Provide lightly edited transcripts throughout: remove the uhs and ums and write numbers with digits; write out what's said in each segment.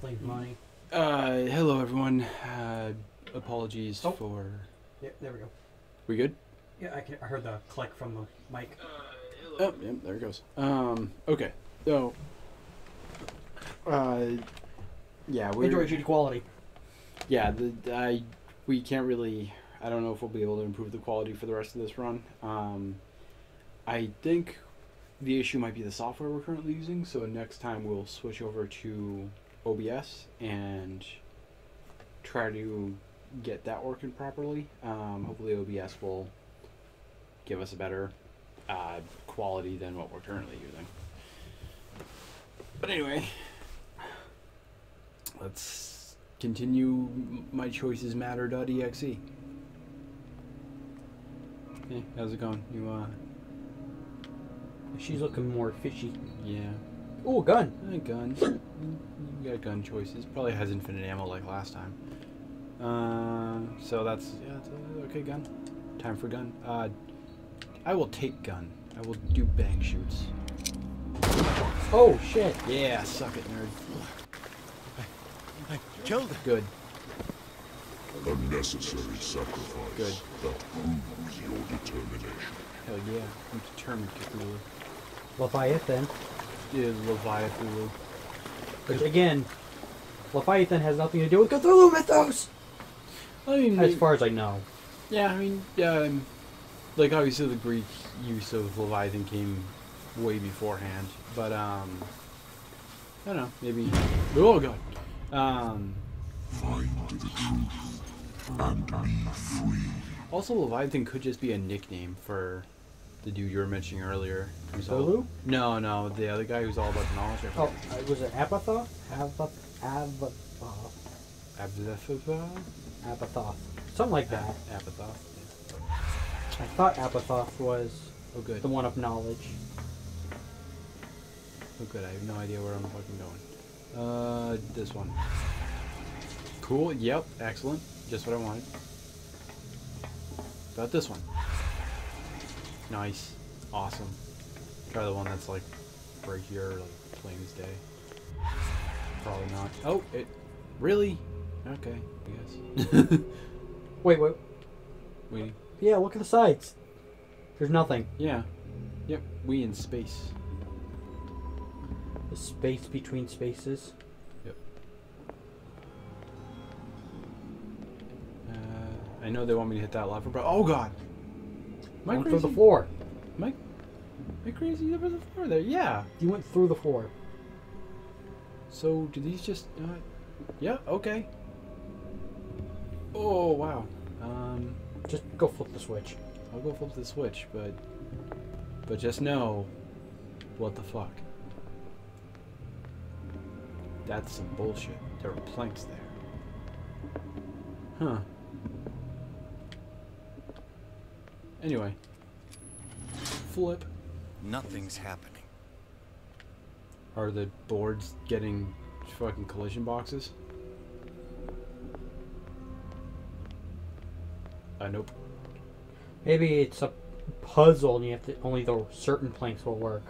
apparently. My Hello everyone. Apologies Oh. for... yeah, there we go. We good? Yeah, I heard the click from the mic. Oh, yeah, there it goes. Okay. So, yeah, we're... Android HD quality. Yeah, we can't really... I don't know if we'll be able to improve the quality for the rest of this run. I think the issue might be the software we're currently using, so next time we'll switch over to OBS and try to get that working properly. Hopefully OBS will give us a better quality than what we're currently using. But anyway, let's continue my choices matter.exe. Hey, how's it going? You She's looking more fishy. yeah. Oh, a gun. Gun. You got gun choices. Probably has infinite ammo like last time. So that's okay. Gun. Time for gun. I will take gun. I will do bang shoots. Oh shit. Yeah, suck it, nerd. I killed it. Good. Unnecessary sacrifice. Good. That proves your determination. Hell yeah. I'm determined, Cthulhu. Leviathan. Yeah, Leviathan. Which again, Leviathan has nothing to do with Cthulhu mythos. I mean, As far as I know. yeah, I mean, like obviously the Greek use of Leviathan came way beforehand, but I don't know, maybe. Oh god. Find the truth and be free. Also, Leviathan could just be a nickname for the dude you were mentioning earlier. Cthulhu? No, the other guy who's all about the knowledge. Oh, was it Apathoth? Apathoth. Something like that. Apathoth. I thought Apathoth was Oh good. the one of knowledge. Oh good. I have no idea where I'm fucking going. This one. Cool. Yep. Excellent. Just what I wanted. About this one. Nice. Awesome. Try the one that's like right here, like plain as day. Probably not. Oh, it really? Okay, I guess. Wait. We Yeah, look at the sides. There's nothing. yeah. Yep, we in space. The space between spaces. Yep. I know they want me to hit that lever, but oh god. Am I Went crazy? through the floor. Am I crazy? There was a floor there. Yeah. You went through the floor. So do these just yeah, okay. Oh wow. Just go flip the switch. I'll go flip the switch, but just know what the fuck. That's some bullshit. There were planks there. Huh. Anyway. Flip. Nothing's happening. Are the boards getting fucking collision boxes? Nope. Maybe it's a puzzle and you have to only the certain planks will work.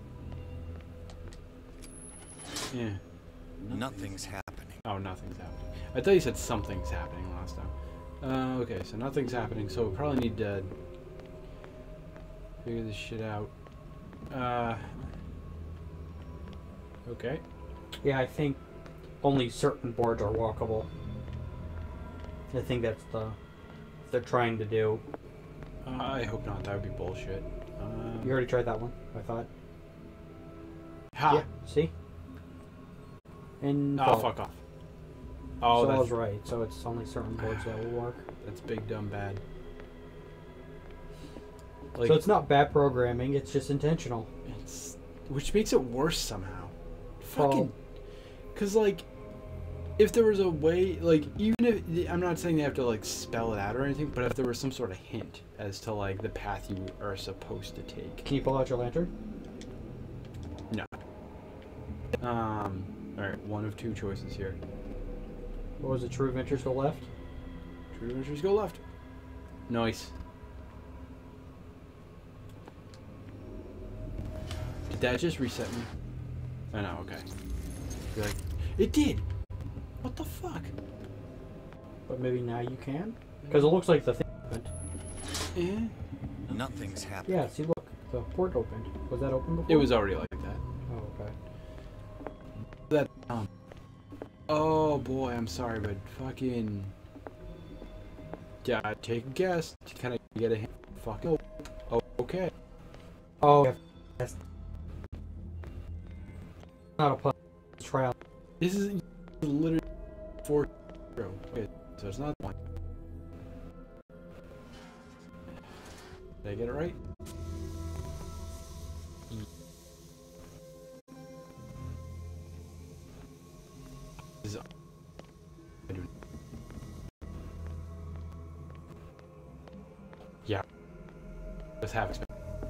Yeah. Nothing's happening. Oh, nothing's happening. I thought you said something's happening last time. Okay, so nothing's happening, so we probably need to figure this shit out. Okay. Yeah, I think only certain boards are walkable. I think that's what they're trying to do. I hope not. That would be bullshit. You already tried that one, I thought. Ha! Yeah, see? And Oh, fuck off. Oh, so I that's, was right. So it's only certain boards that will work. that's big, dumb, bad. Like, So it's not bad programming, it's just intentional. which makes it worse somehow. Well- Fucking... Because, like, if there was a way, like, even if... I'm not saying they have to, like, spell it out or anything, but if there was some sort of hint as to, like, the path you are supposed to take. Can you pull out your lantern? No. Alright, one of two choices here. What was it? True Adventures go left? True Adventures go left. Nice. Did that just reset me? Oh no, okay. You're like, it did! What the fuck? But maybe now you can? Because it looks like the thing opened. Yeah. Nothing's happening. Yeah, see, look. The port opened. Was that open before? It was already like that. Oh, okay. That. Oh boy, I'm sorry, but fucking. Yeah, take a guess. Can I get a hint? Fucking. Oh, okay. Oh, that's not a puzzle. Trial. This is literally 4. Okay, so it's not one. Did I get it right? This is- I do- Yeah. Just have expected.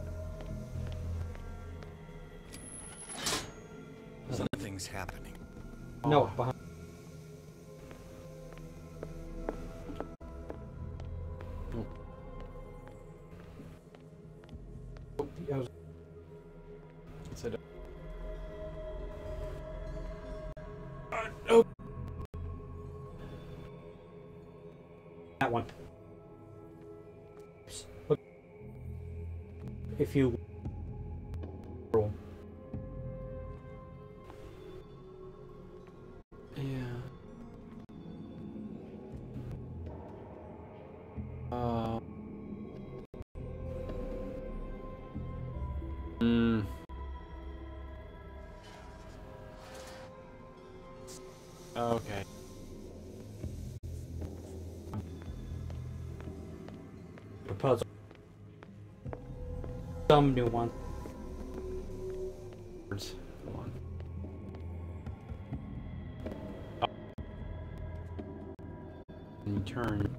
Nothing's happening. No, Oh. behind. I was Said, oh. that one. Look. If you roll. Yeah. Okay. The puzzle. Some new one. Hold on. And you turn.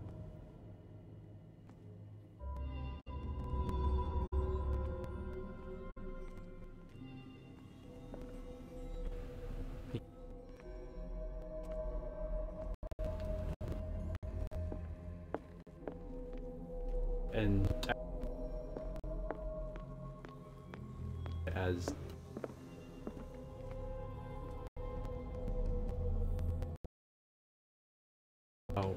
And as oh.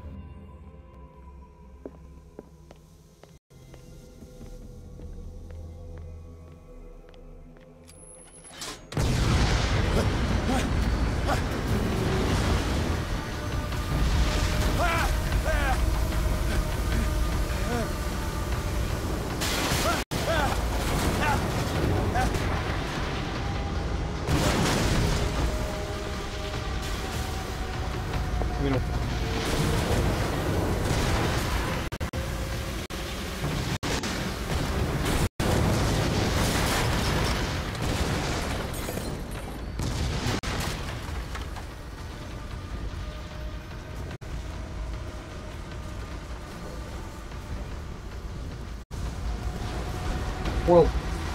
You know. Well.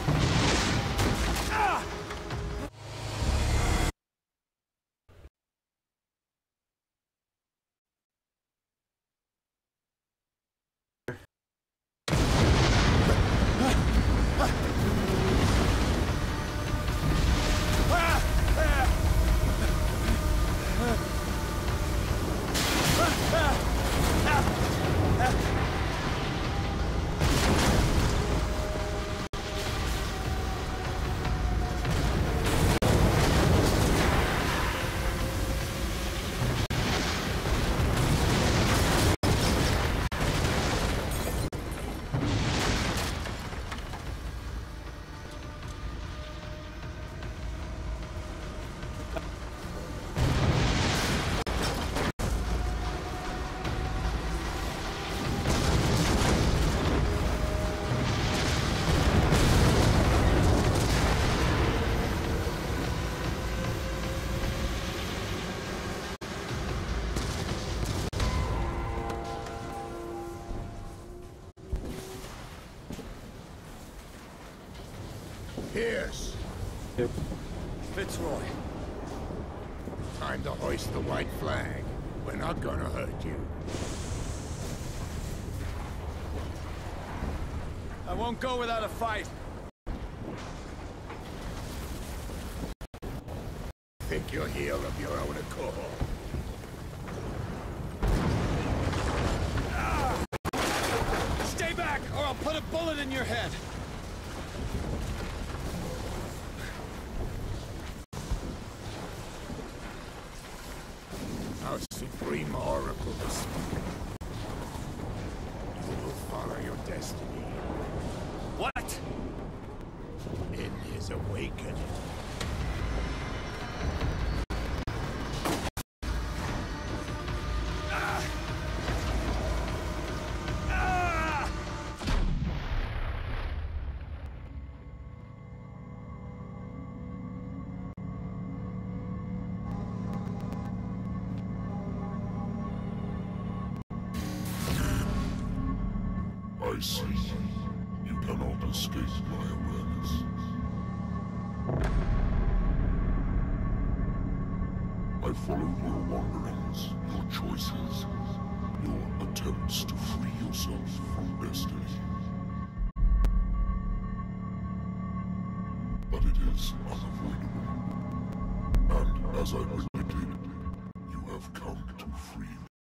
Pierce, Fitzroy. time to hoist the white flag. We're not gonna hurt you. I won't go without a fight. think you're here of your own accord. Stay back, or I'll put a bullet in your head! Our supreme oracle is speaking. You will follow your destiny. What? In his awakening. I see. You cannot escape my awareness. I followed your wanderings, your choices, your attempts to free yourself from destiny. But it is unavoidable. And as I predicted, you have come to free me.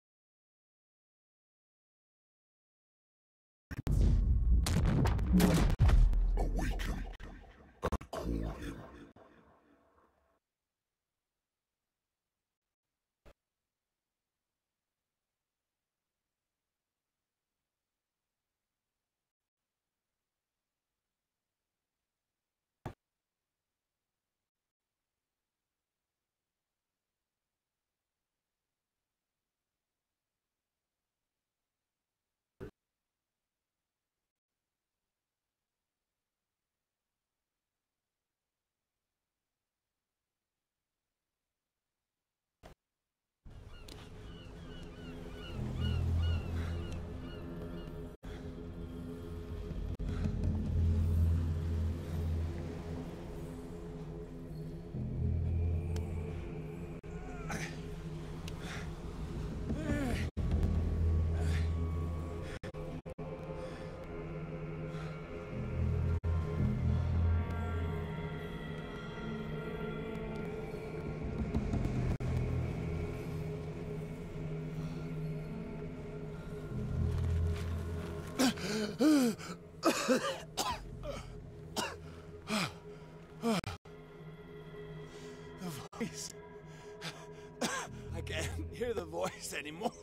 Awaken and call him. The voice. I can't hear the voice anymore.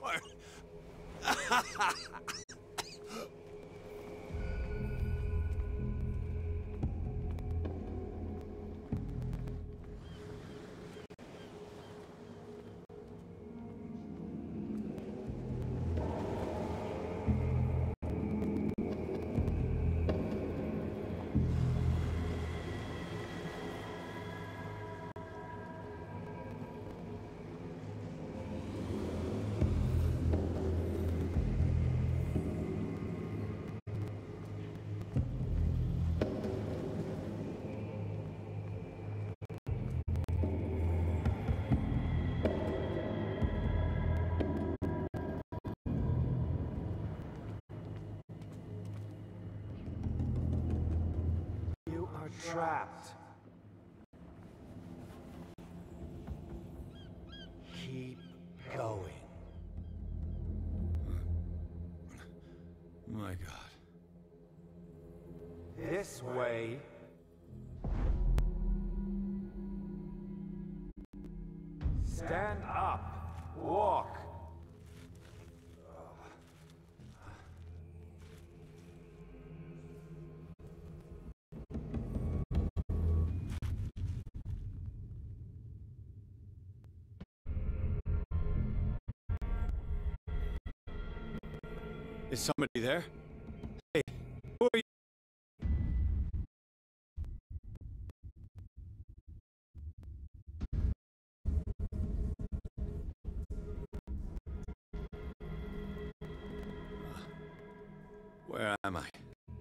You are trapped. Keep going. My God. This way. Stand up. Walk. Is somebody there? Hey, who are you? Where am I?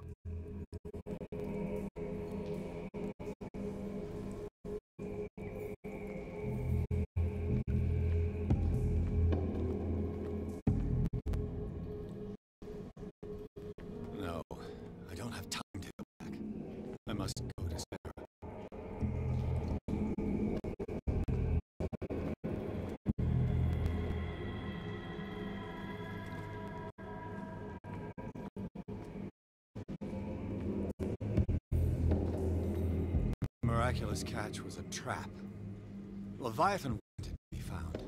No, I don't have time to go back. I must go to Sarah. miraculous catch was a trap. Leviathan wanted to be found.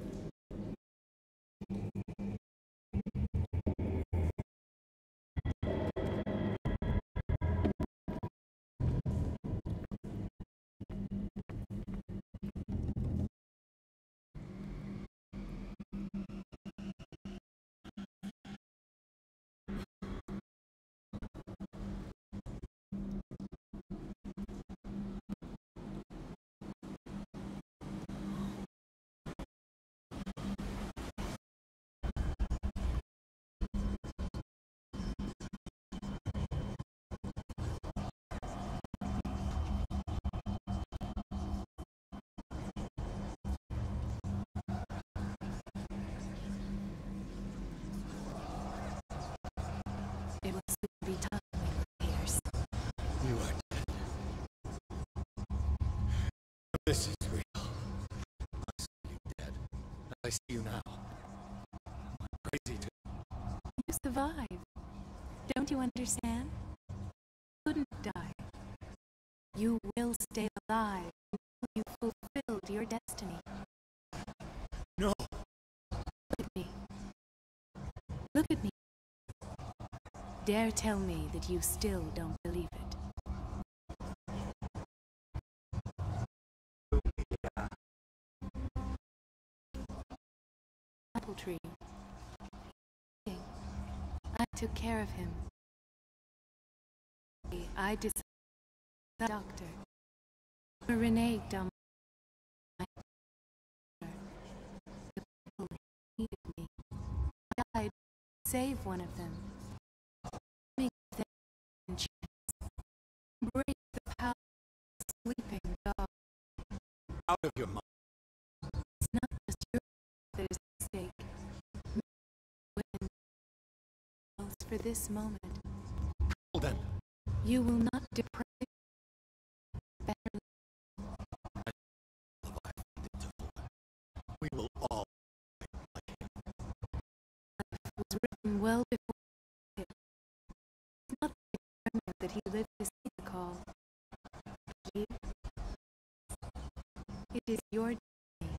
It will soon be time, Pierce. You are dead. This is real. I saw you dead. And I see you now. I'm crazy to... You survived. Don't you understand? You couldn't die. You will stay alive until you fulfilled your destiny. No! Look at me. Look at me. Dare tell me that you still don't believe it. Apple tree. I took care of him. I decided the doctor. Renee Dum. The people needed me. I died to save one of them. Make them a chance. Break the power of the sleeping dog. Out of your mind. It's not just your that is at stake. Women else for this moment. Well then. You will not deprive better. We will all like him. Life was written well before it. It's not determined that he lived to see the call. You, it is your destiny.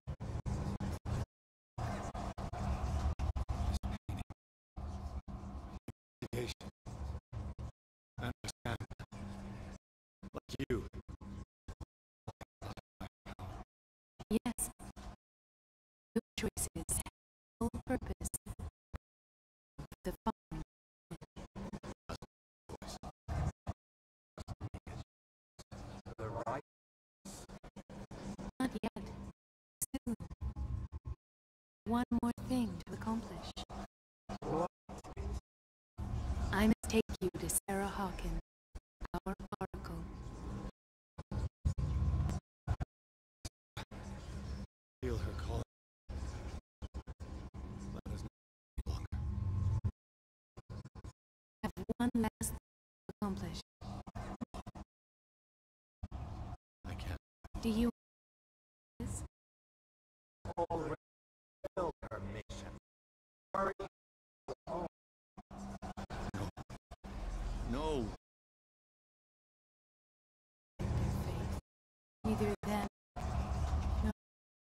Investigation. I understand. Like you. Yes. Your choices have full purpose. The following. The right Not yet. Soon. One more thing to accomplish. I must take you to Sarah Hawkins, our oracle. Feel her calling. Let us not any longer. I have one last thing to accomplish. I can't. Do you this? already fulfilled her mission. Hurry. No. Their fate? Neither them. No.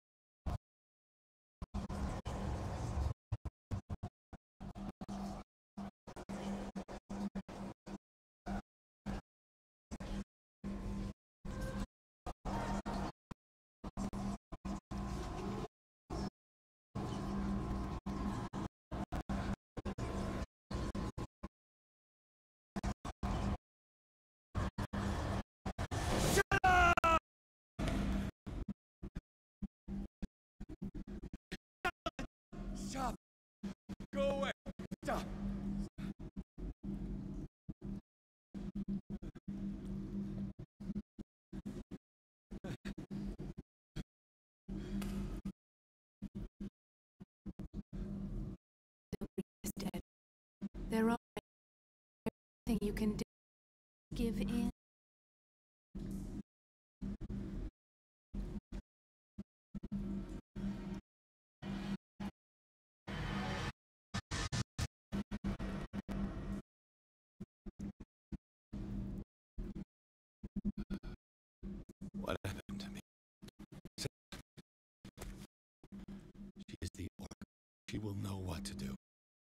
Stop. Go away. Stop. Don't be dead. They're all right. Everything you can do. Give in. she will know what to do.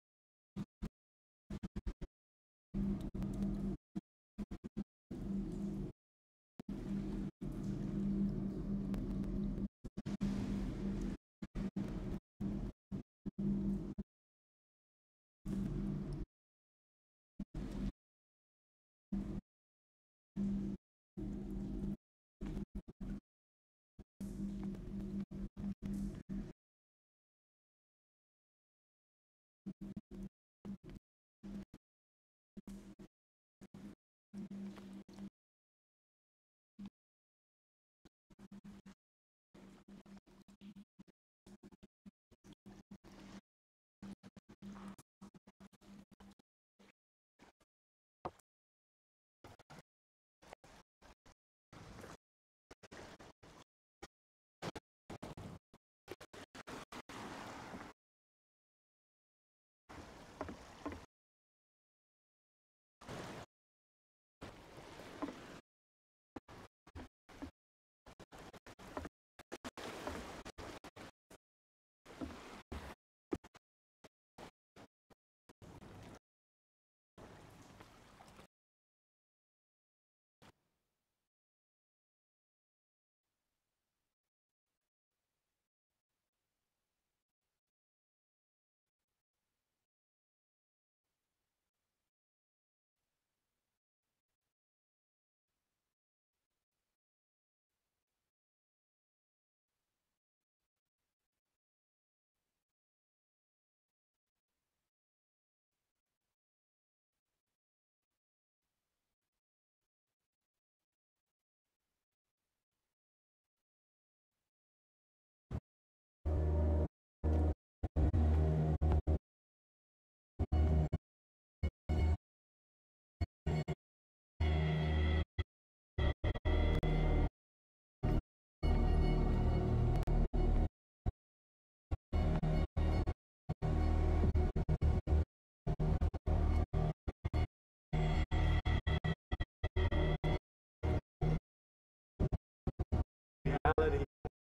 Reality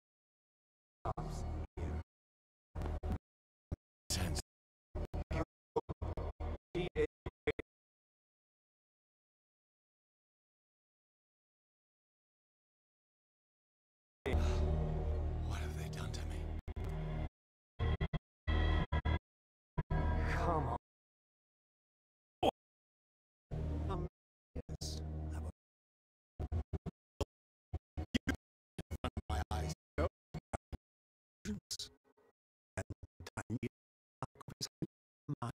stops here. Sense. She is What have they done to me? come on. Yes, I will. My eyes. No. And tiny my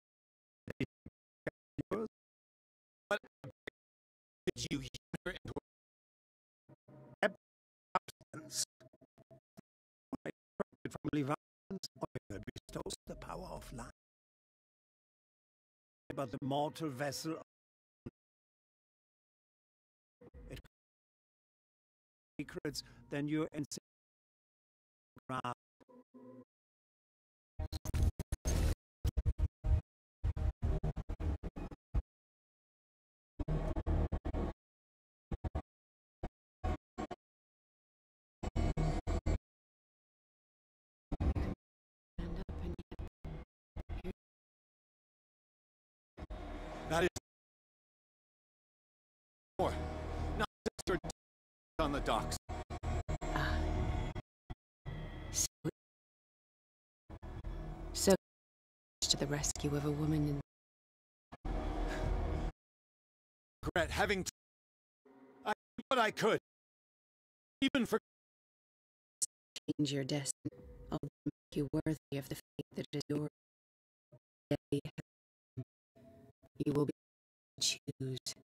yours. What did you hear into absence? I from Leviathan's oil bestows the power of life. But the mortal vessel it secrets than your ground. Stand up and That is more. Not sister on the docks. so to the rescue of a woman in Regret having I did what I could. Even for change your destiny, although make you worthy of the fate that is yours. You will be able to choose.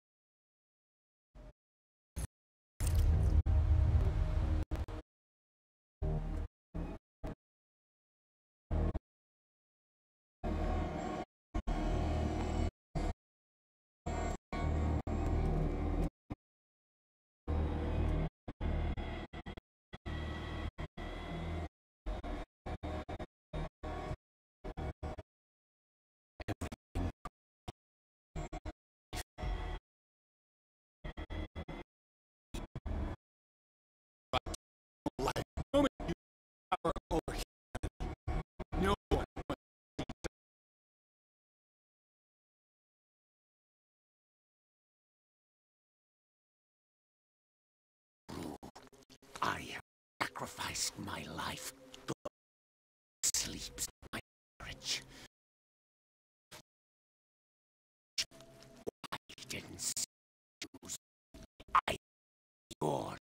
sacrificed my life. Sleeps in my marriage. Why didn't choose I your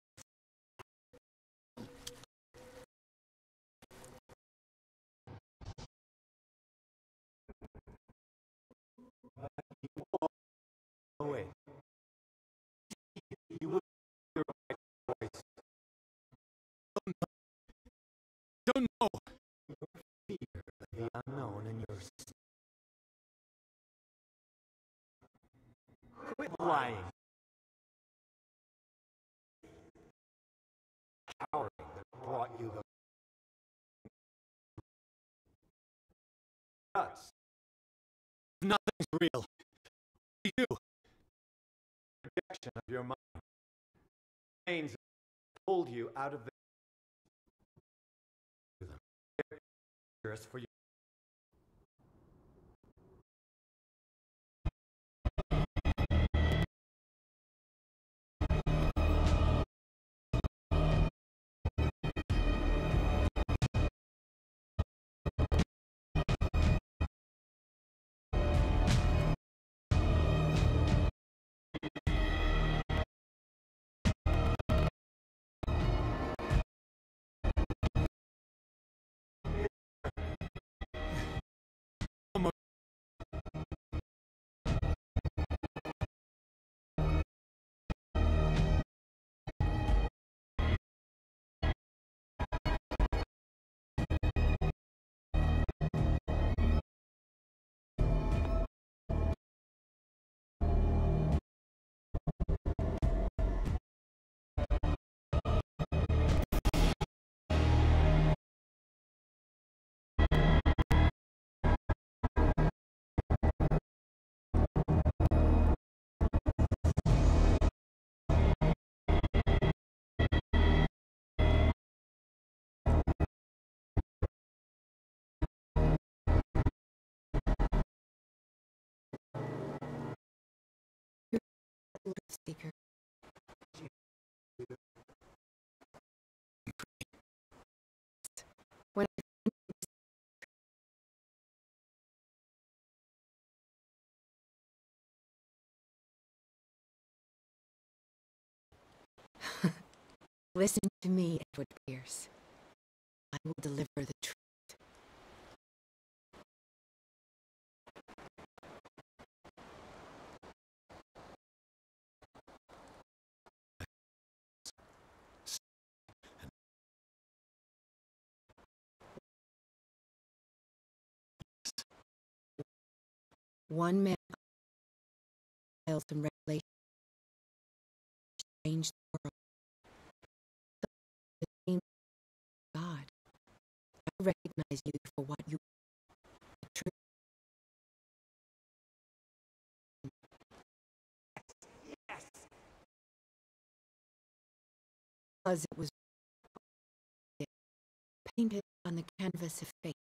away. You will hear my voice. don't know. Fear the unknown in your quit lying. Cowering that brought you the guts. Nothing's real. You. Projection of your mind. Pains pulled you out of the dangerous for you. Seeker. When listen to me, Edward Pierce. I will deliver the truth. One man files and regulations change the world. The name of God. I recognize you for what you are. The truth. Yes. Because it was painted on the canvas of fate.